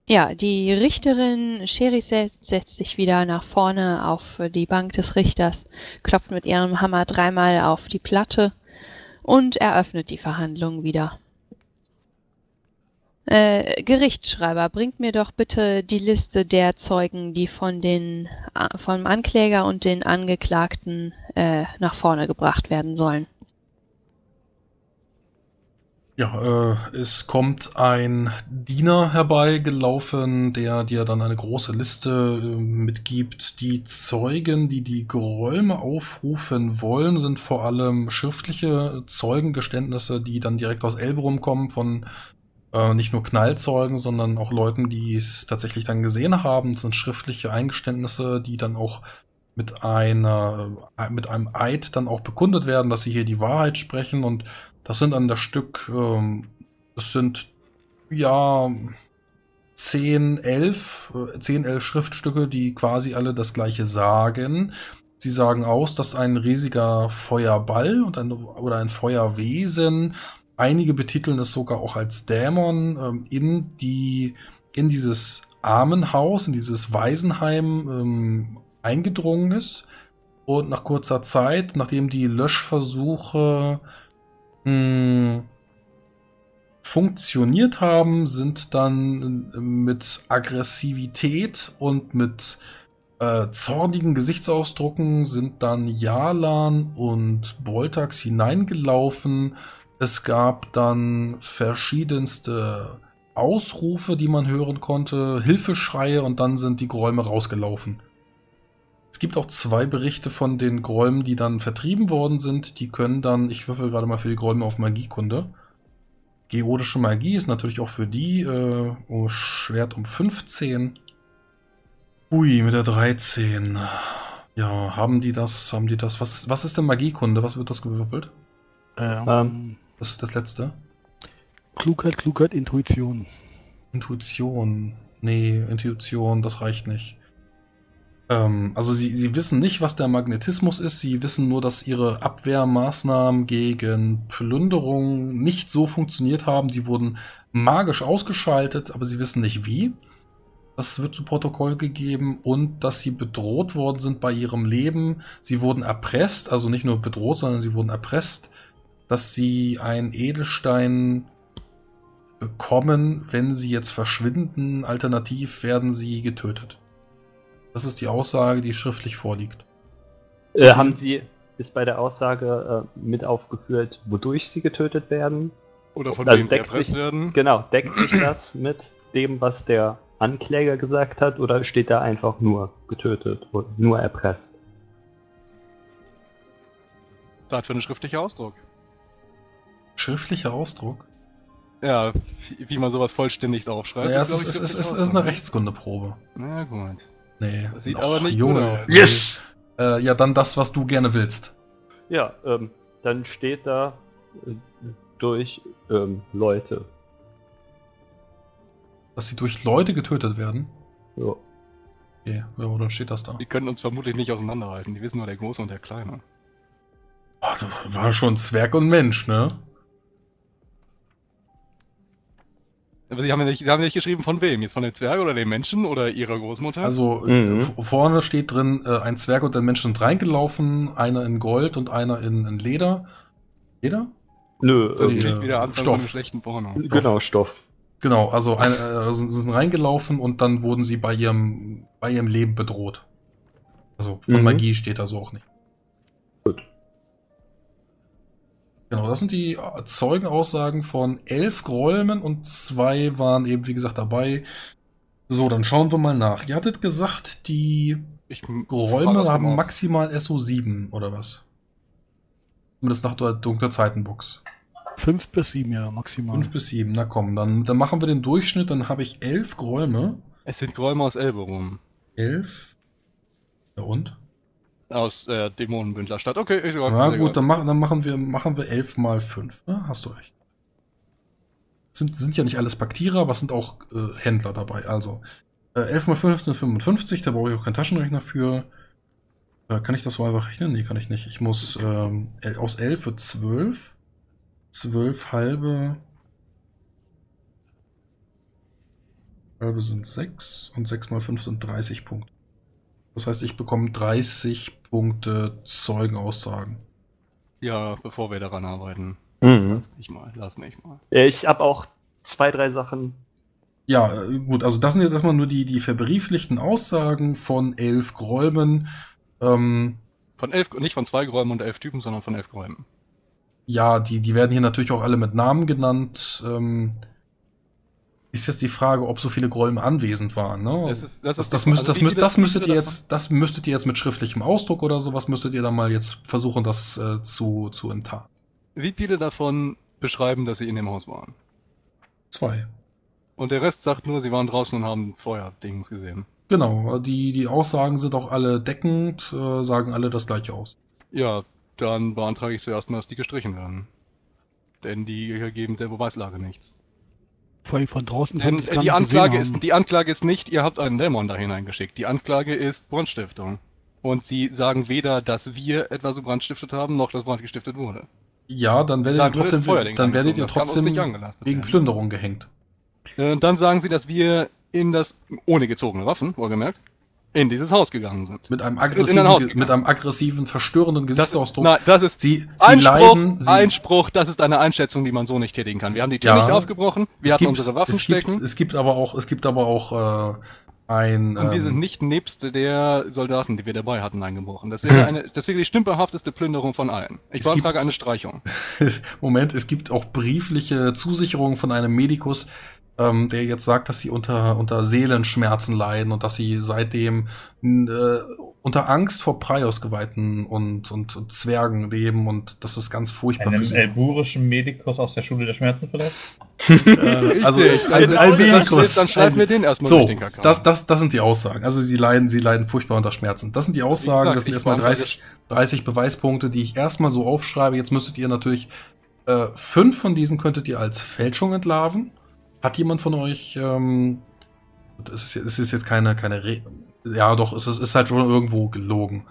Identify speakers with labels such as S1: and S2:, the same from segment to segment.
S1: Ja, die Richterin Cherisette setzt sich wieder nach vorne auf die Bank des Richters, klopft mit ihrem Hammer dreimal auf die Platte und eröffnet die Verhandlung wieder. Gerichtsschreiber, bringt mir doch bitte die Liste der Zeugen, die vom Ankläger und den Angeklagten nach vorne gebracht werden sollen.
S2: Ja, es kommt ein Diener herbeigelaufen, der dir dann eine große Liste mitgibt. Die Zeugen, die die Geräume aufrufen wollen, sind vor allem schriftliche Zeugengeständnisse, die dann direkt aus Elberum kommen, von nicht nur Knallzeugen, sondern auch Leuten, die es tatsächlich dann gesehen haben. Es sind schriftliche Eingeständnisse, die dann auch mit einem Eid dann auch bekundet werden, dass sie hier die Wahrheit sprechen. Und das sind an das Stück, es sind ja 10, 11 Schriftstücke, die quasi alle das Gleiche sagen. Sie sagen aus, dass ein riesiger Feuerball oder ein Feuerwesen, einige betiteln es sogar auch als Dämon, in dieses Armenhaus, in dieses Waisenheim eingedrungen ist. Und nach kurzer Zeit, nachdem die Löschversuche mh, funktioniert haben, sind dann mit Aggressivität und mit zornigen Gesichtsausdrucken sind dann Yalan und Boltax hineingelaufen. Es gab dann verschiedenste Ausrufe, die man hören konnte, Hilfeschreie, und dann sind die Gräume rausgelaufen. Es gibt auch 2 Berichte von den Gräumen, die dann vertrieben worden sind. Die können dann, ich würfel gerade mal für die Gräume auf Magiekunde. Geodische Magie ist natürlich auch für die. Schwert um 15. Ui, mit der 13. Ja, haben die das? Was ist denn Magiekunde? Was wird das gewürfelt? Das ist das letzte.
S3: Klugheit, Intuition.
S2: Intuition. Nee, Intuition, das reicht nicht. Also sie wissen nicht, was der Magnetismus ist. Sie wissen nur, dass ihre Abwehrmaßnahmen gegen Plünderung nicht so funktioniert haben. Die wurden magisch ausgeschaltet, aber sie wissen nicht wie. Das wird zu Protokoll gegeben, und dass sie bedroht worden sind bei ihrem Leben. Sie wurden erpresst, also nicht nur bedroht, sondern sie wurden erpresst, dass sie einen Edelstein bekommen, wenn sie jetzt verschwinden. Alternativ werden sie getötet. Das ist die Aussage, die schriftlich vorliegt.
S4: Ist bei der Aussage mit aufgeführt, wodurch sie getötet werden?
S5: Oder von
S4: Also
S5: wem sie erpresst werden?
S4: Genau, deckt sich das mit dem, was der Ankläger gesagt hat, oder steht da einfach nur getötet und nur erpresst?
S5: Zeit für einen schriftlichen Ausdruck.
S2: Schriftlicher Ausdruck?
S5: Ja, wie man sowas vollständig aufschreibt.
S2: Ja, es ist eine Rechtskundeprobe.
S5: Na gut.
S2: Nee.
S5: Das sieht aber nicht
S2: Junge.
S5: gut aus.
S3: Yes!
S2: Ja, dann das, was du gerne willst.
S4: Ja, dann steht da durch Leute.
S2: Dass sie durch Leute getötet werden?
S4: Ja.
S2: Okay, ja, dann steht das da.
S5: Die können uns vermutlich nicht auseinanderhalten. Die wissen nur der Große und der Kleine.
S2: Also, war schon Zwerg und Mensch, ne?
S5: Aber sie haben ja nicht geschrieben, von wem? Jetzt von den Zwergen oder den Menschen oder ihrer Großmutter?
S2: Also, vorne steht drin, ein Zwerg und ein Mensch sind reingelaufen, einer in Gold und einer in Leder. Leder?
S4: Nö,
S5: das
S2: also,
S5: klingt wieder Anfang
S2: Stoff.
S5: von einem schlechten Porno.
S4: Genau, Stoff.
S2: Genau, also sind reingelaufen und dann wurden sie bei ihrem Leben bedroht. Also von Magie steht da so auch nicht.
S4: Gut.
S2: Genau, das sind die Zeugenaussagen von 11 Gräumen, und 2 waren eben, wie gesagt, dabei. So, dann schauen wir mal nach. Ihr hattet gesagt, die Räume haben maximal SO7, oder was? Zumindest nach der dunkler Zeitenbox.
S3: 5 bis 7, ja, maximal.
S2: 5 bis 7, na komm, dann machen wir den Durchschnitt, dann habe ich 11 Räume.
S5: Es sind Räume aus Elberum.
S2: 11? Ja, und?
S5: Aus Dämonenbündlerstadt. Okay, ich
S2: Na gut, dann machen wir 11 mal 5. Ja, hast du recht. Sind ja nicht alles Paktierer, aber es sind auch Händler dabei. Also 11 mal 5 sind 55, da brauche ich auch keinen Taschenrechner für. Kann ich das so einfach rechnen? Nee, kann ich nicht. Ich muss aus 11 wird 12. 12 halbe. Halbe sind 6 und 6 mal 5 sind 30 Punkte. Das heißt, ich bekomme 30 Punkte Zeugenaussagen.
S5: Ja, bevor wir daran arbeiten.
S4: Mhm.
S5: Lass mich mal.
S4: Ich habe auch 2, 3 Sachen.
S2: Ja, gut, also das sind jetzt erstmal nur die verbrieflichten Aussagen von 11 Gräumen.
S5: Von 11, nicht von 2 Gräumen und 11 Typen, sondern von 11 Gräumen.
S2: Ja, die werden hier natürlich auch alle mit Namen genannt. Ist jetzt die Frage, ob so viele Gräume anwesend waren. Ne? Das müsstet ihr jetzt mit schriftlichem Ausdruck oder sowas, müsstet ihr dann mal jetzt versuchen, das zu enttarnen.
S5: Wie viele davon beschreiben, dass sie in dem Haus waren?
S2: 2.
S5: Und der Rest sagt nur, sie waren draußen und haben Feuerdings gesehen.
S2: Genau, die Aussagen sind auch alle deckend, sagen alle das gleiche aus.
S5: Ja, dann beantrage ich zuerst mal, dass die gestrichen werden. Denn die ergeben der Beweislage nichts.
S3: Vor allem von draußen.
S5: Denn
S3: konnte ich gar
S5: die
S3: nicht gesehen haben.
S5: die Anklage ist nicht, ihr habt einen Dämon da hineingeschickt. Die Anklage ist Brandstiftung. Und sie sagen weder, dass wir etwas so brandstiftet haben, noch dass Brand gestiftet wurde.
S2: Ja, dann werdet ihr trotzdem,
S5: nicht angelastet
S2: wegen
S5: werden.
S2: Plünderung gehängt.
S5: Dann sagen sie, dass wir ohne gezogene Waffen, wohlgemerkt, in dieses Haus gegangen sind.
S2: Mit einem aggressiven, verstörenden Gesichtsausdruck.
S5: Nein, das ist Einspruch, das ist eine Einschätzung, die man so nicht tätigen kann. Wir haben die Tür nicht aufgebrochen, wir hatten unsere Waffen stecken.
S2: Es gibt aber auch und
S5: wir sind nicht nebst der Soldaten, die wir dabei hatten, eingebrochen. Das wäre die stümperhafteste Plünderung von allen. Ich beantrage eine Streichung.
S2: Moment, es gibt auch briefliche Zusicherungen von einem Medikus, der jetzt sagt, dass sie unter Seelenschmerzen leiden und dass sie seitdem unter Angst vor Praios-Geweihten und Zwergen leben und das ist ganz furchtbar für
S6: Einem
S2: sie.
S6: elburischen Medikus aus der Schule der Schmerzen vielleicht?
S2: Also ein Medikus.
S5: Dann schreiben wir den erstmal durch den Kakao.
S2: Das sind die Aussagen. Also sie leiden furchtbar unter Schmerzen. Das sind die Aussagen, das sind erstmal 30 Beweispunkte, die ich erstmal so aufschreibe. Jetzt müsstet ihr natürlich 5 von diesen könntet ihr als Fälschung entlarven. Hat jemand von euch, es ist jetzt keine ja doch, es ist halt schon irgendwo gelogen.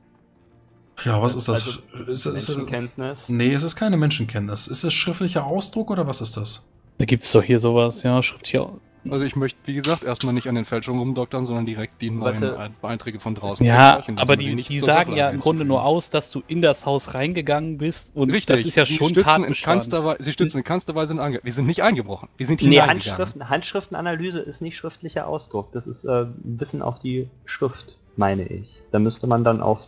S2: Ja, was ist das?
S4: Also Menschenkenntnis?
S2: Nee, es ist keine Menschenkenntnis. Ist es schriftlicher Ausdruck oder was ist das?
S7: Da gibt's doch hier sowas, ja, schriftlicher.
S5: Also ich möchte, wie gesagt, erstmal nicht an den Fälschungen rumdoktern, sondern direkt die neuen Beiträge von draußen.
S7: Ja, aber die sagen ja im Grunde nur aus, dass du in das Haus reingegangen bist und
S5: richtig,
S7: das ist ja schon Tatbestand.
S5: Sie stützen in keinster Weise wir sind nicht eingebrochen, wir sind hineingegangen.
S4: Handschriftenanalyse ist nicht schriftlicher Ausdruck, das ist Wissen auf die Schrift, meine ich. Da müsste man dann auf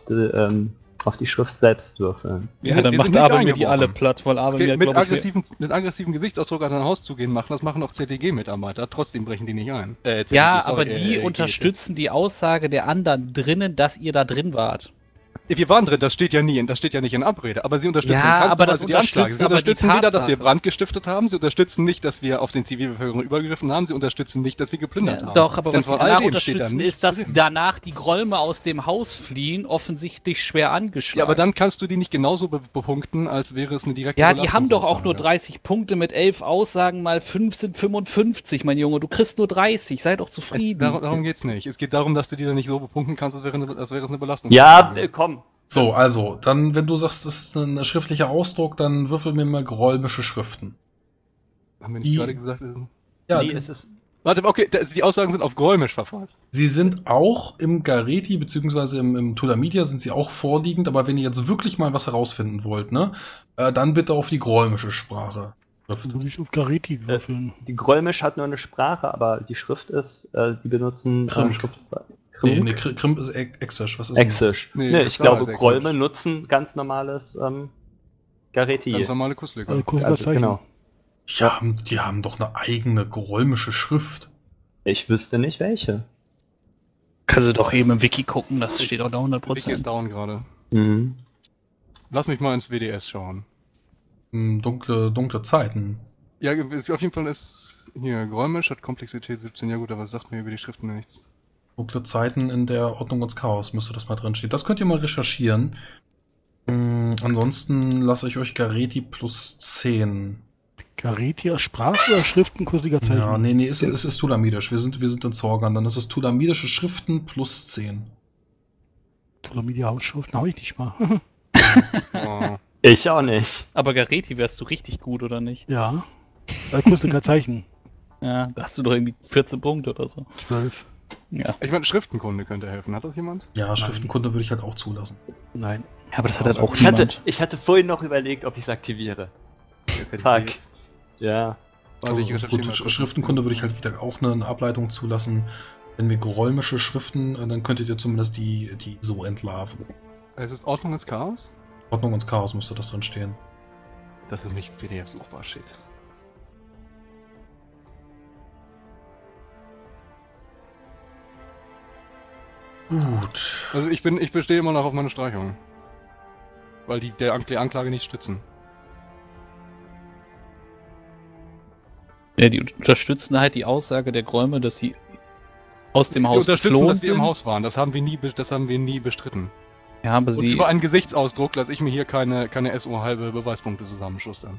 S4: die Schrift selbst würfeln.
S7: Ja, dann macht aber mir die alle platt, weil aber
S5: okay, mit aggressiven Gesichtsausdruck an ein Haus zu gehen machen, das machen auch CTG-Mitarbeiter, trotzdem brechen die nicht ein.
S7: Aber die unterstützen die Aussage der anderen drinnen, dass ihr da drin wart.
S5: Wir waren drin, das steht ja nicht in Abrede, aber sie unterstützen die Anklage. Sie unterstützen weder, dass wir Brand gestiftet haben, sie unterstützen nicht, dass wir auf den Zivilbevölkerung übergriffen haben, sie unterstützen nicht, dass wir geplündert haben.
S7: Doch, aber was sie danach unterstützen, ist, dass danach die Gräume aus dem Haus fliehen, offensichtlich schwer angeschlagen.
S5: Ja, aber dann kannst du die nicht genauso bepunkten, als wäre es eine direkte
S7: Ja, die haben doch auch nur 30 Punkte mit 11 Aussagen, mal 5 sind 55, mein Junge. Du kriegst nur 30, sei doch zufrieden.
S5: Darum geht's nicht. Es geht darum, dass du die dann nicht so bepunkten kannst, als wäre es eine Belastung.
S4: Ja, komm.
S2: So, also, dann, wenn du sagst, das ist ein schriftlicher Ausdruck, dann würfel mir mal gräumische Schriften.
S5: Haben wir nicht gerade gesagt?
S2: Ja,
S4: Nee, es ist.
S5: Warte, okay, die Aussagen sind auf gräumisch verfasst.
S2: Sie sind auch im Gareti, beziehungsweise im Tulamidia sind sie auch vorliegend, aber wenn ihr jetzt wirklich mal was herausfinden wollt, ne, dann bitte auf die gräumische Sprache.
S3: Muss ich auf Gareti würfeln.
S4: Die Gräumisch hat nur eine Sprache, aber die Schrift ist, die benutzen
S2: Krimp.
S4: Schriftzeichen.
S2: Nee, Krimp ist Exisch. Was ist
S4: Exisch.
S5: Nee,
S4: Ich glaube, Gräume nutzen ganz normales Gareti.
S5: Ganz normale Kusslücke.
S3: Also,
S4: genau.
S2: Die haben doch eine eigene gräumische Schrift.
S4: Ich wüsste nicht welche.
S7: Kannst du doch eben im Wiki gucken, das steht auch da
S5: Wiki ist
S7: 100%.
S5: down gerade.
S4: Mhm.
S5: Lass mich mal ins WDS schauen.
S2: Dunkle Zeiten.
S5: Ja, auf jeden Fall ist hier gräumisch, hat Komplexität 17. Ja gut, aber es sagt mir über die Schriften nichts.
S2: Dunkle Zeiten in der Ordnung und Chaos müsste das mal drin stehen. Das könnt ihr mal recherchieren. Ansonsten lasse ich euch Gareti plus 10.
S3: Gareti als Sprache oder Schriften kursiger Zeichen?
S2: Ja, nee, es ist Tulamidisch. Wir sind in Zorgan. Dann ist es Tulamidische Schriften plus 10.
S3: Tulamidia Hausschriften habe ich nicht mal.
S5: Oh.
S4: Ich auch nicht.
S7: Aber Gareti wärst du richtig gut, oder nicht?
S3: Ja. Kursiger Zeichen.
S7: Ja, da hast du doch irgendwie 14 Punkte oder so.
S3: 12.
S7: Ja.
S5: Ich meine, Schriftenkunde könnte helfen. Hat das jemand?
S2: Ja, Schriftenkunde würde ich halt auch zulassen.
S3: Nein.
S7: Ja, aber das hat halt auch
S4: Ich hatte vorhin noch überlegt, ob ich es aktiviere. Fuck. Ja.
S5: Also ich
S2: gut, Schriftenkunde würde ich halt wieder auch eine Ableitung zulassen. Wenn wir gräumische Schriften, dann könntet ihr zumindest die so entlarven.
S5: Es ist Ordnung ins Chaos?
S2: Ordnung ins Chaos müsste das drin stehen.
S5: Das ist nicht PDF suchbar, shit.
S2: Gut.
S5: Also ich bestehe immer noch auf meine Streichung. Weil die der Anklage nicht stützen.
S7: Ja, die unterstützen halt die Aussage der Gräume, dass sie aus dem Haus
S5: unterstützen,
S7: geflohen
S5: dass die
S7: sind.
S5: im Haus waren. Das haben wir nie bestritten.
S7: Ja, aber
S5: Und
S7: sie...
S5: über einen Gesichtsausdruck lasse ich mir hier keine SO-halbe Beweispunkte zusammenschustern.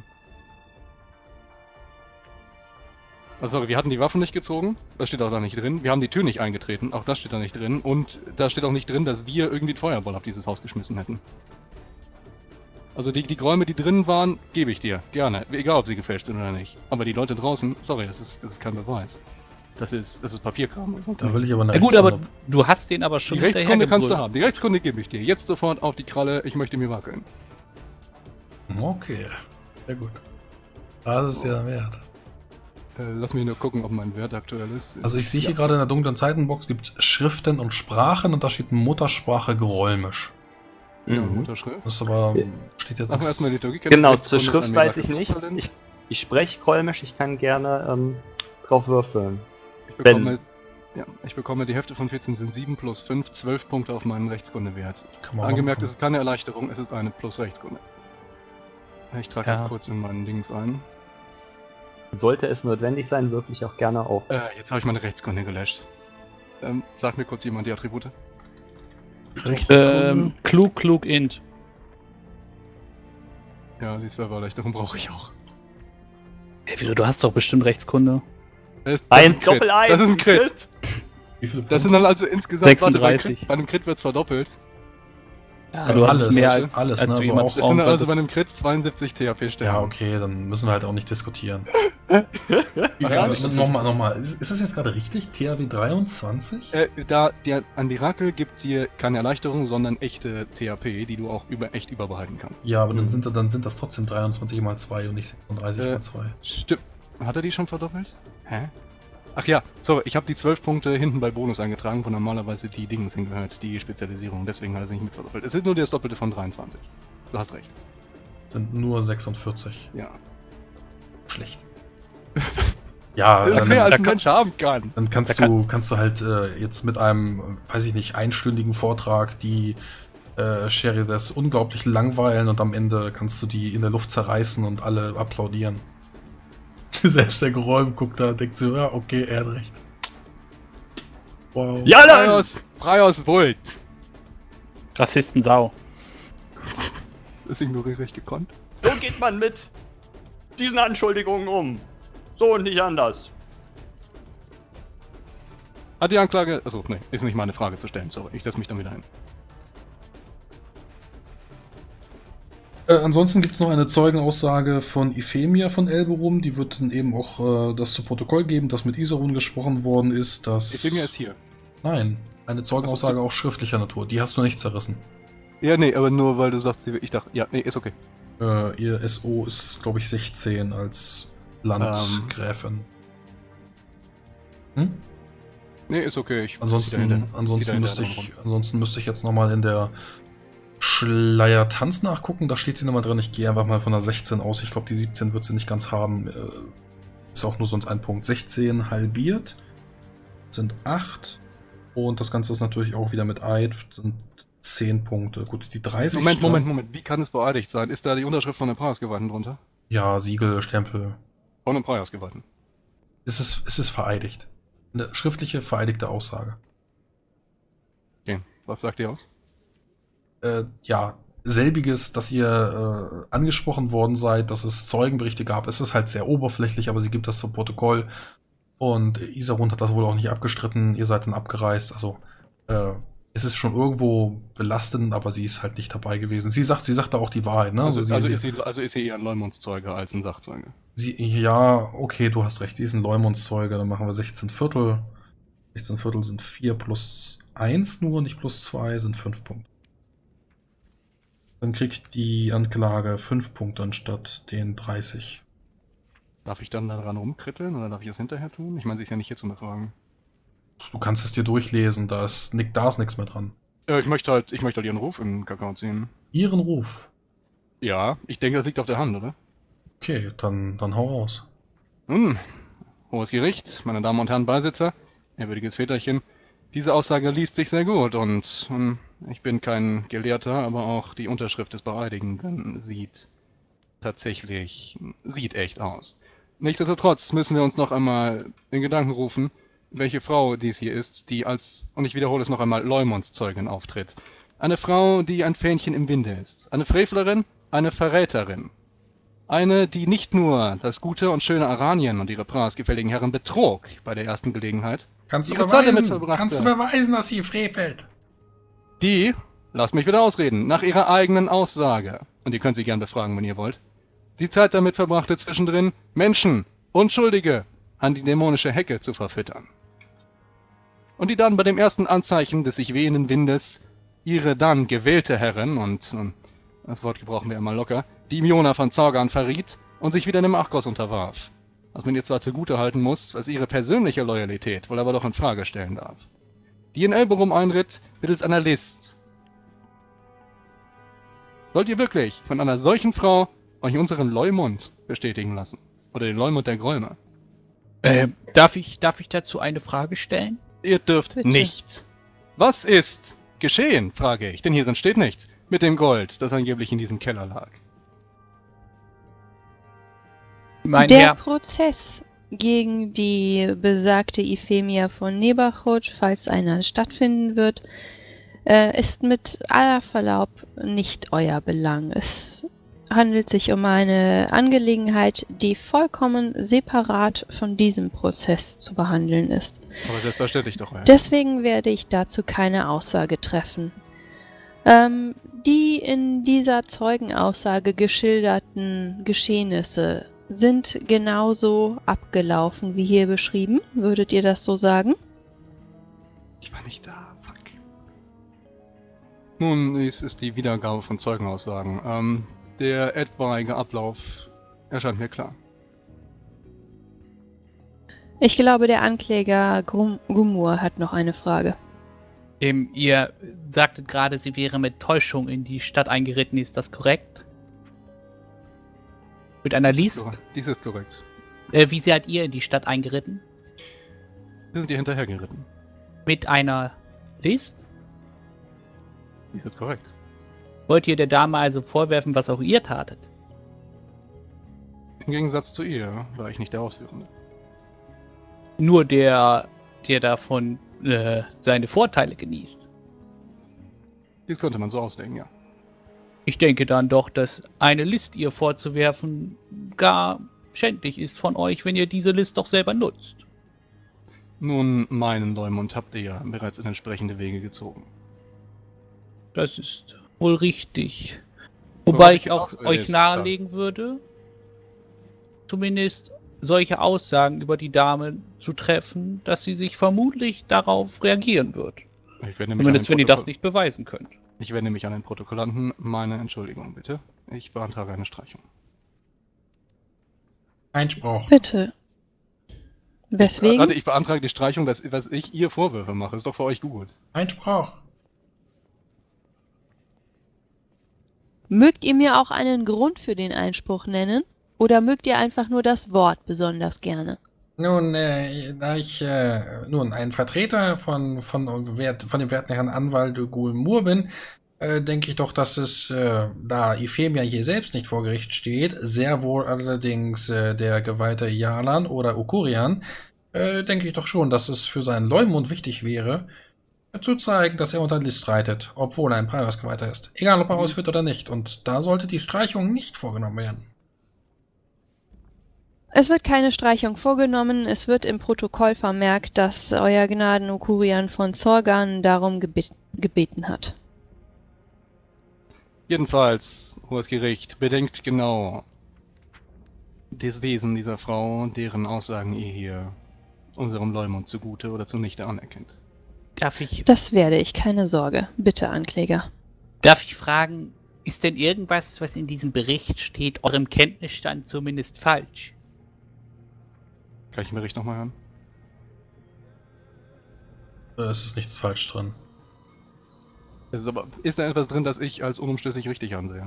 S5: Also sorry, wir hatten die Waffen nicht gezogen, das steht auch da nicht drin. Wir haben die Tür nicht eingetreten, auch das steht da nicht drin. Und da steht auch nicht drin, dass wir irgendwie einen Feuerball auf dieses Haus geschmissen hätten. Also die Räume, die drin waren, gebe ich dir, gerne. Egal, ob sie gefälscht sind oder nicht. Aber die Leute draußen, sorry, das ist kein Beweis. Das ist Papierkram.
S2: Da will ich aber eine
S7: Ja gut, aber
S2: Rechtskunde.
S7: du hast den aber schon
S5: Die Rechtskunde kannst du
S7: hinterhergebrüllt.
S5: haben. Die Rechtskunde gebe ich dir. Jetzt sofort auf die Kralle, ich möchte mir wackeln.
S2: Okay, sehr gut. Das ist ja wert.
S5: Lass mich nur gucken, ob mein Wert aktuell ist.
S2: Also ich sehe hier gerade in der dunklen Zeitenbox gibt Schriften und Sprachen und da steht Muttersprache gräumisch.
S5: Ja, Mutterschrift.
S2: Das ist aber, steht jetzt
S5: Machen wir erstmal
S2: nichts.
S5: die Liturgie.
S4: Genau, zur Schrift weiß ich nichts. Ich spreche gräumisch, ich kann gerne drauf würfeln.
S5: Ich bekomme die Hälfte von 14 sind 7 plus 5, 12 Punkte auf meinen Rechtskundewert.
S2: Kann man
S5: Angemerkt,
S2: machen.
S5: es ist keine Erleichterung, es ist eine plus Rechtskunde. Ich trage
S7: Ja.
S5: das kurz in meinen Dings ein.
S4: Sollte es notwendig sein, würfel ich auch gerne auf.
S5: Jetzt habe ich meine Rechtskunde gelöscht. Sag mir kurz jemand die Attribute.
S7: Klug, int.
S5: Ja, die Servererleichterung brauche ich auch.
S7: Hey, wieso, du hast doch bestimmt Rechtskunde.
S5: Das ist
S4: Eins,
S5: ein Crit.
S4: Doppel 1!
S5: Das ist ein Crit.
S2: Wie viele
S5: Das sind dann also insgesamt
S7: 36.
S5: Bei einem Crit wird es verdoppelt.
S7: Ja, du hast
S2: alles,
S7: mehr als,
S2: alles,
S7: als
S2: ne,
S7: du
S2: so
S7: jemals
S2: auch-
S5: Das sind
S7: brauchen
S5: dann also
S7: konntest.
S5: bei einem Crit 72 THP-Stellen.
S2: Ja, okay, dann müssen wir halt auch nicht diskutieren.
S5: Ja,
S2: Nochmal. Ist das jetzt gerade richtig? THW 23?
S5: Der Mirakel gibt dir keine Erleichterung, sondern echte THP, die du auch echt überbehalten kannst.
S2: Ja, aber dann sind das trotzdem 23 mal 2 und nicht 36 mal 2.
S5: Stimmt. Hat er die schon verdoppelt? Hä? Ach ja, sorry, ich habe die 12 Punkte hinten bei Bonus eingetragen, wo normalerweise die Dings hingehört, die Spezialisierung, deswegen hat er sich nicht mit verdoppelt. Es sind nur das Doppelte von 23. Du hast recht.
S2: Sind nur 46.
S5: Ja.
S2: Schlecht. Ja,
S5: Das ist
S2: dann,
S5: mehr als ein
S7: da
S5: Mensch haben kann.
S2: dann kannst du halt jetzt mit einem, weiß ich nicht, einstündigen Vortrag die Sheridas unglaublich langweilen und am Ende kannst du die in der Luft zerreißen und alle applaudieren. Selbst der Geräum guckt da und denkt so, ja, okay, er hat recht. Wow.
S4: Ja, dann!
S5: Freihaus Vult.
S7: Rassisten Sau.
S5: Das ignoriere ich gekonnt.
S4: So geht man mit diesen Anschuldigungen um. So und nicht anders.
S5: Hat die Anklage... Achso, nee, ist nicht meine Frage zu stellen, sorry. Ich setze mich dann wieder hin.
S2: Ansonsten gibt es noch eine Zeugenaussage von Iphemia von Elberum. Die wird dann eben auch das zu Protokoll geben, dass mit Iserun gesprochen worden ist. Dass
S5: Iphemia ist hier.
S2: Nein, eine Zeugenaussage auch schriftlicher Natur. Die hast du nicht zerrissen.
S5: Ja, nee, aber nur weil du sagst, ich dachte... Ja, nee, ist okay.
S2: Ihr SO ist, glaube ich, 16 als Landgräfin. Hm?
S5: Nee, ist okay.
S2: Ansonsten müsste ich jetzt nochmal in der Schleiertanz nachgucken. Da steht sie nochmal drin. Ich gehe einfach mal von der 16 aus. Ich glaube, die 17 wird sie nicht ganz haben. Ist auch nur sonst ein Punkt. 16 halbiert. Sind 8. Und das Ganze ist natürlich auch wieder mit Eid. Sind 10 Punkte. Gut, die 30.
S5: Moment. Wie kann es beeidigt sein? Ist da die Unterschrift von den Preisgeweihten drunter?
S2: Ja, Siegel, Stempel.
S5: Von den Preisgeweihten.
S2: Es ist vereidigt. Eine schriftliche, vereidigte Aussage.
S5: Okay, was sagt ihr aus?
S2: Ja, selbiges, dass ihr angesprochen worden seid, dass es Zeugenberichte gab. Es ist halt sehr oberflächlich, aber sie gibt das zum Protokoll. Und Iserun hat das wohl auch nicht abgestritten. Ihr seid dann abgereist. Also, es ist schon irgendwo belastend, aber sie ist halt nicht dabei gewesen. Sie sagt da auch die Wahrheit, ne?
S5: Also
S2: sie,
S5: ist sie eher ein Leumundszeuge als ein Sachzeuge.
S2: ja, okay, du hast recht, sie ist ein Leumundszeuge, dann machen wir 16 Viertel. 16 Viertel sind 4 plus 1 nur, nicht plus 2, sind 5 Punkte. Dann kriegt die Anklage 5 Punkte anstatt den 30.
S5: Darf ich dann daran rumkritteln oder darf ich das hinterher tun? Ich meine, sie ist ja nicht hier zum Befragen.
S2: Du kannst es dir durchlesen, da ist nichts mehr dran.
S5: Ich möchte halt ihren Ruf im Kakao ziehen.
S2: Ihren Ruf?
S5: Ja, ich denke, das liegt auf der Hand, oder?
S2: Okay, dann hau raus.
S5: Nun, hohes Gericht, meine Damen und Herren Beisitzer, ehrwürdiges Väterchen, diese Aussage liest sich sehr gut und ich bin kein Gelehrter, aber auch die Unterschrift des Beeidigenden sieht echt aus. Nichtsdestotrotz müssen wir uns noch einmal in Gedanken rufen, welche Frau dies hier ist, die als, und ich wiederhole es noch einmal, Leumundszeugin auftritt. Eine Frau, die ein Fähnchen im Winde ist. Eine Frevlerin, eine Verräterin. Eine, die nicht nur das gute und schöne Aranien und ihre preisgefälligen Herren betrog bei der ersten Gelegenheit.
S2: Kannst du
S5: ihre Zeit damit
S2: beweisen,
S5: verbrachte,
S2: dass sie frevelt?
S5: Die, lasst mich wieder ausreden, nach ihrer eigenen Aussage, und ihr könnt sie gern befragen, wenn ihr wollt, die Zeit damit verbrachte, zwischendrin Menschen, Unschuldige, an die dämonische Hecke zu verfüttern. Und die dann bei dem ersten Anzeichen des sich wehenden Windes ihre dann gewählte Herrin, und das Wort gebrauchen wir immer locker, die Miona von Zorgan verriet und sich wieder dem Achgos unterwarf. Was man ihr zwar zugute halten muss, was ihre persönliche Loyalität wohl aber doch in Frage stellen darf. Die in Elberum einritt, mittels einer List. Wollt ihr wirklich von einer solchen Frau euch unseren Leumund bestätigen lassen? Oder den Leumund der Gräume?
S7: Darf ich dazu eine Frage stellen?
S5: Ihr dürft
S1: Bitte.
S5: nicht. Was ist geschehen, frage ich, denn hierin steht nichts, mit dem Gold, das angeblich in diesem Keller lag.
S7: Mein
S1: Der
S7: Herr,
S1: Prozess gegen die besagte Euphemia von Neberchot, falls einer stattfinden wird, ist mit aller Verlaub nicht euer Belang. Es handelt sich um eine Angelegenheit, die vollkommen separat von diesem Prozess zu behandeln ist.
S5: Aber selbstverständlich doch, ja.
S1: Deswegen werde ich dazu keine Aussage treffen. Die in dieser Zeugenaussage geschilderten Geschehnisse sind genauso abgelaufen wie hier beschrieben. Würdet ihr das so sagen?
S5: Ich war nicht da, fuck. Nun, es ist die Wiedergabe von Zeugenaussagen. Der etwaige Ablauf erscheint mir klar.
S1: Ich glaube, der Ankläger Gumur hat noch eine Frage.
S7: ihr sagtet gerade, sie wäre mit Täuschung in die Stadt eingeritten. Ist das korrekt? Mit einer List?
S5: Dies ist korrekt.
S7: Wie seid ihr in die Stadt eingeritten?
S5: Wir sind ihr hinterhergeritten.
S7: Mit einer List?
S5: Dies ist korrekt.
S7: Wollt ihr der Dame also vorwerfen, was auch ihr tatet?
S5: Im Gegensatz zu ihr war ich nicht der Ausführende.
S7: Nur der davon seine Vorteile genießt.
S5: Dies könnte man so auslegen, ja.
S7: Ich denke dann doch, dass eine List ihr vorzuwerfen gar schändlich ist von euch, wenn ihr diese List doch selber nutzt.
S5: Nun, meinen Leumund habt ihr ja bereits in entsprechende Wege gezogen.
S7: Das ist wohl richtig.
S5: Aber
S7: Wobei
S5: was
S7: ich auch
S5: hinaus will,
S7: euch
S5: ist,
S7: nahelegen würde, zumindest solche Aussagen über die Dame zu treffen, dass sie sich vermutlich darauf reagieren wird.
S5: Ich wende mich
S7: Zumindest
S5: an
S7: wenn
S5: den
S7: ihr das
S5: Protokoll-
S7: nicht beweisen könnt.
S5: Ich wende mich an den Protokollanten. Meine Entschuldigung, bitte. Ich beantrage eine Streichung.
S2: Einspruch.
S1: Bitte. Weswegen?
S5: Warte, ich beantrage die Streichung, was ich ihr Vorwürfe mache. Ist doch für euch gut.
S2: Einspruch.
S1: Mögt ihr mir auch einen Grund für den Einspruch nennen? Oder mögt ihr einfach nur das Wort besonders gerne?
S2: Nun, da ich ein Vertreter von dem werten Herrn Anwalt Gulmur bin, denke ich doch, dass es, da Euphemia hier selbst nicht vor Gericht steht, sehr wohl allerdings der geweihte Jalan oder Okurian, denke ich doch schon, dass es für seinen Leumund wichtig wäre, zu zeigen, dass er unter List reitet, obwohl er ein Primasgeweihter ist. Egal, ob er ausführt oder nicht. Und da sollte die Streichung nicht vorgenommen werden.
S1: Es wird keine Streichung vorgenommen. Es wird im Protokoll vermerkt, dass Euer Gnaden Okurian von Zorgan darum gebeten hat.
S5: Jedenfalls, hohes Gericht, bedenkt genau das Wesen dieser Frau, deren Aussagen ihr hier unserem Leumund zugute oder zunichte anerkennt.
S7: Darf ich
S1: Das werde ich, keine Sorge. Bitte, Ankläger.
S7: fragen, ist denn irgendwas, was in diesem Bericht steht, eurem Kenntnisstand zumindest falsch?
S5: Kann ich den Bericht nochmal hören?
S2: Es ist nichts falsch drin.
S5: Ist da etwas drin, das ich als unumstößlich richtig ansehe?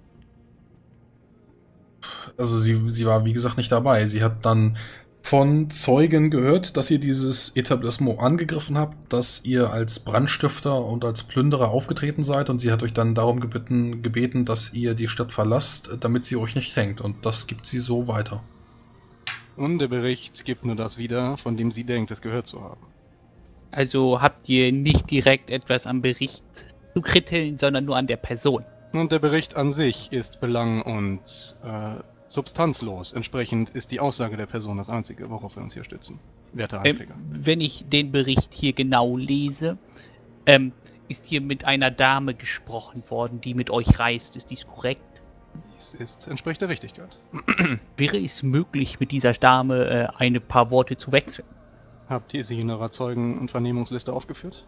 S2: Also sie war, wie gesagt, nicht dabei. Sie hat dann von Zeugen gehört, dass ihr dieses Etablissement angegriffen habt, dass ihr als Brandstifter und als Plünderer aufgetreten seid und sie hat euch dann darum gebeten, dass ihr die Stadt verlasst, damit sie euch nicht hängt. Und das gibt sie so weiter.
S5: Und der Bericht gibt nur das wieder, von dem sie denkt, es gehört zu haben.
S7: Also habt ihr nicht direkt etwas am Bericht zu kritteln, sondern nur an der Person.
S5: Und der Bericht an sich ist belang- und substanzlos. Entsprechend ist die Aussage der Person das Einzige, worauf wir uns hier stützen. Werte Ankläger.
S7: Wenn ich den Bericht hier genau lese, ist hier mit einer Dame gesprochen worden, die mit euch reist. Ist dies korrekt?
S5: Entspricht der Richtigkeit.
S7: Wäre es möglich, mit dieser Dame ein paar Worte zu wechseln?
S5: Habt ihr sie in eurer Zeugen- und Vernehmungsliste aufgeführt?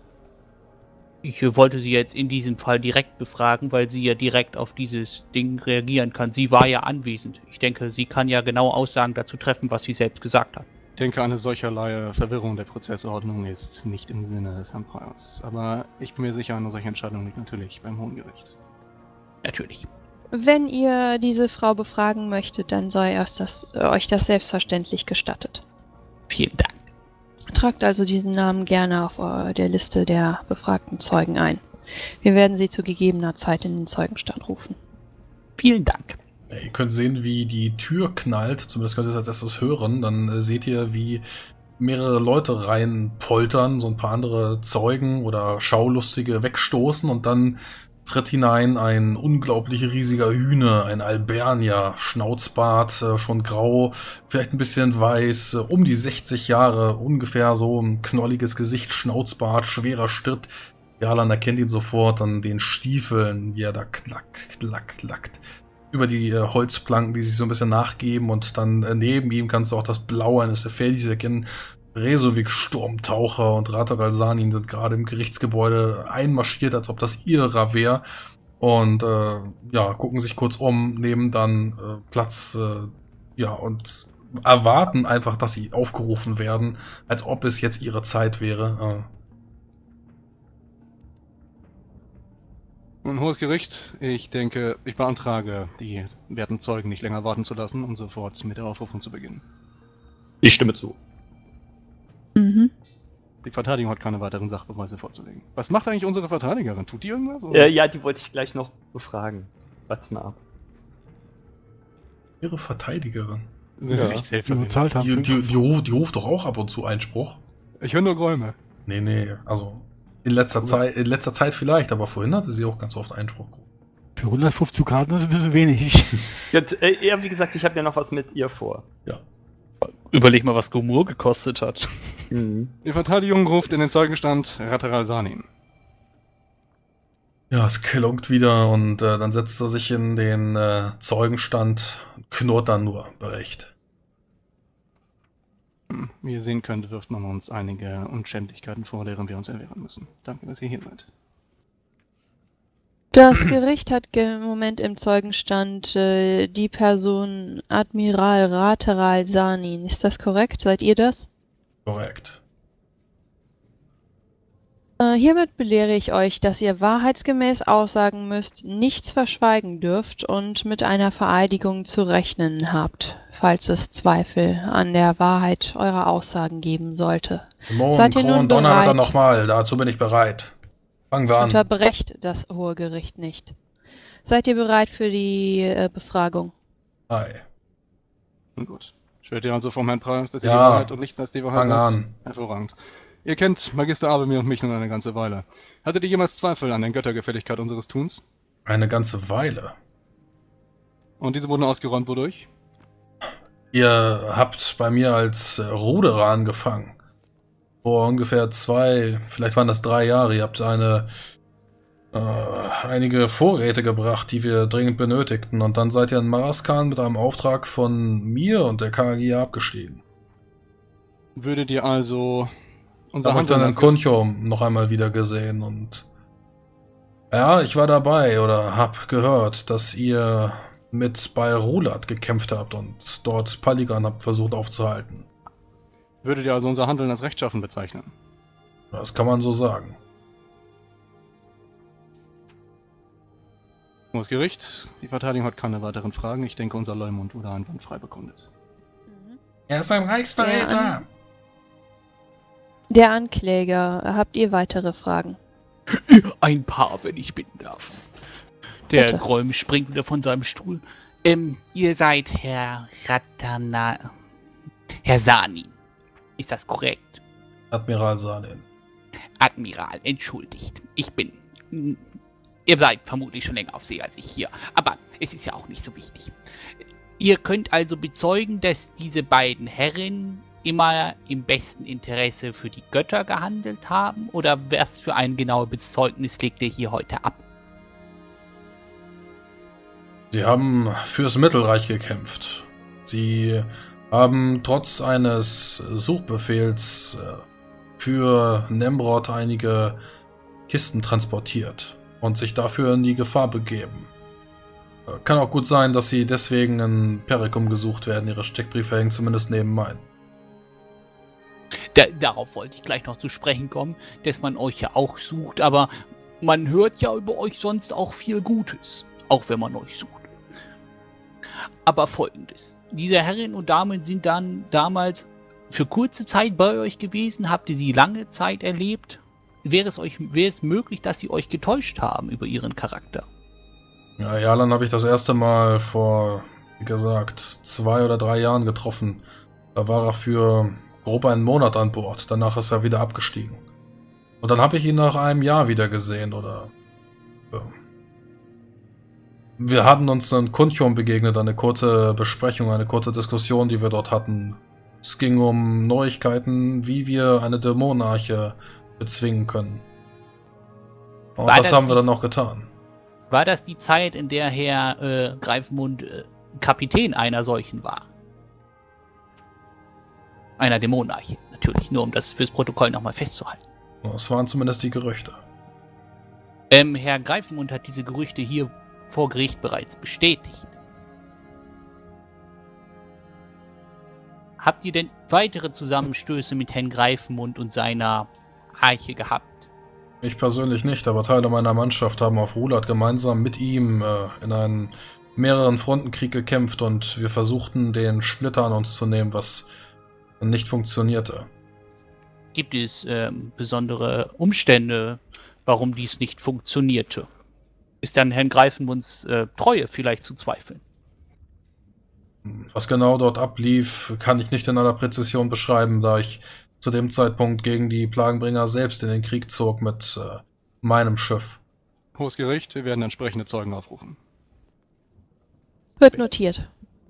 S7: Ich wollte sie jetzt in diesem Fall direkt befragen, weil sie ja direkt auf dieses Ding reagieren kann. Sie war ja anwesend. Ich denke, sie kann ja genau Aussagen dazu treffen, was sie selbst gesagt hat.
S5: Ich denke, eine solcherlei Verwirrung der Prozessordnung ist nicht im Sinne des Herrn Preuers. Aber ich bin mir sicher, eine solche Entscheidung liegt natürlich beim Hohen Gericht.
S7: Natürlich.
S1: Wenn ihr diese Frau befragen möchtet, dann sei euch das selbstverständlich gestattet.
S7: Vielen Dank.
S1: Tragt also diesen Namen gerne auf der Liste der befragten Zeugen ein. Wir werden sie zu gegebener Zeit in den Zeugenstand rufen.
S7: Vielen Dank.
S2: Ja, ihr könnt sehen, wie die Tür knallt, zumindest könnt ihr es als erstes hören. Dann seht ihr, wie mehrere Leute reinpoltern, so ein paar andere Zeugen oder Schaulustige wegstoßen und dann tritt hinein ein unglaublich riesiger Hühne, ein Albernier, Schnauzbart, schon grau, vielleicht ein bisschen weiß, um die 60 Jahre, ungefähr so ein knolliges Gesicht, Schnauzbart, schwerer Schritt. Jalan erkennt ihn sofort an den Stiefeln, wie er da klackt. Über die Holzplanken, die sich so ein bisschen nachgeben und dann neben ihm kannst du auch das Blau eines Feldes erkennen. Resovic, Sturmtaucher und Rateral Sanin sind gerade im Gerichtsgebäude einmarschiert, als ob das ihrer wäre. Und gucken sich kurz um, nehmen dann Platz und erwarten einfach, dass sie aufgerufen werden, als ob es jetzt ihre Zeit wäre.
S5: Nun, Hohes Gericht, ich denke, ich beantrage, die werten Zeugen nicht länger warten zu lassen und sofort mit der Aufrufung zu beginnen.
S4: Ich stimme zu.
S1: Mhm.
S5: Die Verteidigung hat keine weiteren Sachbeweise vorzulegen. Was macht eigentlich unsere Verteidigerin? Tut die irgendwas? Oder?
S4: Ja, die wollte ich gleich noch befragen. Warte mal ab.
S2: Ihre Verteidigerin.
S5: Ja.
S3: Die bezahlt haben.
S2: Die ruft doch auch ab und zu Einspruch.
S5: Ich höre nur Gräume.
S2: Nee, also in letzter Zeit vielleicht, aber vorhin hatte sie auch ganz oft Einspruch.
S3: Für 150 Karten ist ein bisschen wenig.
S4: Ja, wie gesagt, ich habe ja noch was mit ihr vor.
S2: Ja.
S7: Überleg mal, was Gomur gekostet hat.
S4: Mhm.
S5: Die Verteidigung ruft in den Zeugenstand Rateral Sanin.
S2: Ja, es klonkt wieder und dann setzt er sich in den Zeugenstand, knurrt dann nur berecht.
S5: Wie ihr sehen könnt, wirft man uns einige Unschändlichkeiten vor, deren wir uns erwehren müssen. Danke, dass ihr hier seid.
S1: Das Gericht hat im Moment im Zeugenstand die Person Admiral Rateral Sanin. Ist das korrekt? Seid ihr das?
S2: Korrekt.
S1: Hiermit belehre ich euch, dass ihr wahrheitsgemäß aussagen müsst, nichts verschweigen dürft und mit einer Vereidigung zu rechnen habt, falls es Zweifel an der Wahrheit eurer Aussagen geben sollte. Seid ihr nun
S2: Donnerwetter
S1: bereit?
S2: nochmal, dazu bin ich bereit. Fangen wir an.
S1: Unterbrecht das Hohe Gericht nicht. Seid ihr bereit für die Befragung?
S2: Hi.
S5: Nun gut. Schwört ihr also vom Herrn Preis, dass ihr
S2: Ja.
S5: die Wahrheit und nichts als die Wahrheit
S2: Fang
S5: sagt?
S2: an.
S5: Hervorragend. Ihr kennt Magister Abelmir und mich nun eine ganze Weile. Hattet ihr jemals Zweifel an der Göttergefälligkeit unseres Tuns?
S2: Eine ganze Weile.
S5: Und diese wurden ausgeräumt
S2: Ihr habt bei mir als Ruderer angefangen. Vor ungefähr 2, vielleicht waren das 3 Jahre, ihr habt einige Vorräte gebracht, die wir dringend benötigten. Und dann seid ihr in Maraskan mit einem Auftrag von mir und der KGA abgestiegen.
S5: Würdet ihr also unser
S2: Da habe ich dann
S5: Handeln
S2: in
S5: als
S2: Kunchom noch einmal wieder gesehen und ja, ich war dabei oder hab gehört, dass ihr mit bei Rulat gekämpft habt und dort Paligan habt versucht aufzuhalten.
S5: Würdet ihr also unser Handeln als rechtschaffen bezeichnen?
S2: Das kann man so sagen.
S5: Das Gericht, die Verteidigung hat keine weiteren Fragen. Ich denke, unser Leumund wurde einwandfrei bekundet.
S2: Er ist ein Reichsverräter!
S1: Der Ankläger, habt ihr weitere Fragen?
S7: Ein paar, wenn ich bitten darf. Der
S1: Bitte.
S7: Gräum springt wieder von seinem Stuhl. Ihr seid Herr Ratana... Herr Sani. Ist das korrekt?
S2: Admiral Sanin.
S7: Admiral, entschuldigt. Ich bin... Ihr seid vermutlich schon länger auf See als ich hier. Aber es ist ja auch nicht so wichtig. Ihr könnt also bezeugen, dass diese beiden Herren immer im besten Interesse für die Götter gehandelt haben? Oder was für ein genaues Bezeugnis legt ihr hier heute ab?
S2: Sie haben fürs Mittelreich gekämpft. Sie haben trotz eines Suchbefehls für Nemrod einige Kisten transportiert und sich dafür in die Gefahr begeben. Kann auch gut sein, dass sie deswegen in Perikum gesucht werden. Ihre Steckbriefe hängen zumindest neben meinen.
S7: Darauf wollte ich gleich noch zu sprechen kommen, dass man euch ja auch sucht, aber man hört ja über euch sonst auch viel Gutes, auch wenn man euch sucht. Aber Folgendes: Diese Herren und Damen sind dann damals für kurze Zeit bei euch gewesen. Habt ihr sie lange Zeit erlebt? Wäre es möglich, dass sie euch getäuscht haben über ihren Charakter?
S2: Ja, Jalan habe ich das erste Mal vor, wie gesagt, 2 oder 3 Jahren getroffen. Da war er für grob einen Monat an Bord. Danach ist er wieder abgestiegen. Und dann habe ich ihn nach einem Jahr wieder gesehen, oder... Ja. Wir hatten uns in Kunchom begegnet, eine kurze Besprechung, eine kurze Diskussion, die wir dort hatten. Es ging um Neuigkeiten, wie wir eine Dämonenarche bezwingen können. Und das haben wir dann auch getan.
S7: War das die Zeit, in der Herr Greifenmund Kapitän einer solchen war? Einer Dämonenarche, natürlich, nur um das fürs Protokoll nochmal festzuhalten.
S2: Das waren zumindest die Gerüchte.
S7: Herr Greifenmund hat diese Gerüchte hier vor Gericht bereits bestätigt. Habt ihr denn weitere Zusammenstöße mit Herrn Greifenmund und seiner Arche gehabt?
S2: Ich persönlich nicht, aber Teile meiner Mannschaft haben auf Rulat gemeinsam mit ihm in einen mehreren Frontenkrieg gekämpft und wir versuchten, den Splitter an uns zu nehmen, was nicht funktionierte.
S7: Gibt es besondere Umstände, warum dies nicht funktionierte? Ist dann Herrn Greifenmunds Treue vielleicht zu zweifeln?
S2: Was genau dort ablief, kann ich nicht in aller Präzision beschreiben, da ich zu dem Zeitpunkt gegen die Plagenbringer selbst in den Krieg zog mit meinem Schiff.
S5: Hohes Gericht, wir werden entsprechende Zeugen aufrufen.
S1: Wird notiert.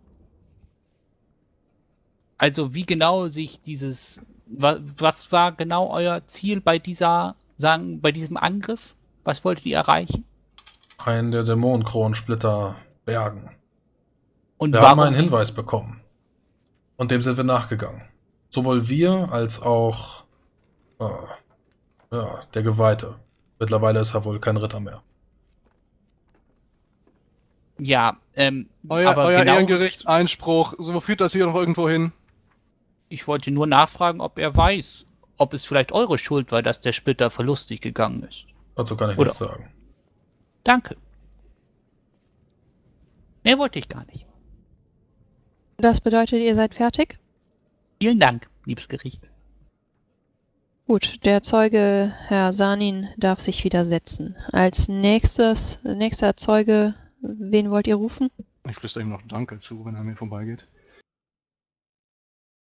S7: Also wie genau sich dieses... Was war genau euer Ziel bei bei diesem Angriff? Was wolltet ihr erreichen?
S2: Einen der Dämonenkronensplitter bergen.
S7: Und
S2: Wir
S7: warum
S2: haben einen Hinweis bekommen. Und dem sind wir nachgegangen. Sowohl wir als auch der Geweihte. Mittlerweile ist er wohl kein Ritter mehr.
S7: Ja,
S5: Euer
S7: genau,
S5: Ehrengericht, Einspruch, so führt das hier noch irgendwo hin?
S7: ich wollte nur nachfragen, ob er weiß, ob es vielleicht eure Schuld war, dass der Splitter verlustig gegangen ist.
S2: Dazu kann ich
S7: Oder-
S2: nichts sagen.
S7: Danke. Mehr wollte ich gar nicht.
S1: Das bedeutet, ihr seid fertig?
S7: Vielen Dank, liebes Gericht.
S1: Gut, der Zeuge, Herr Sanin, darf sich widersetzen. Als nächster Zeuge, wen wollt ihr rufen?
S5: Ich flüstere ihm noch Danke zu, wenn er mir vorbeigeht.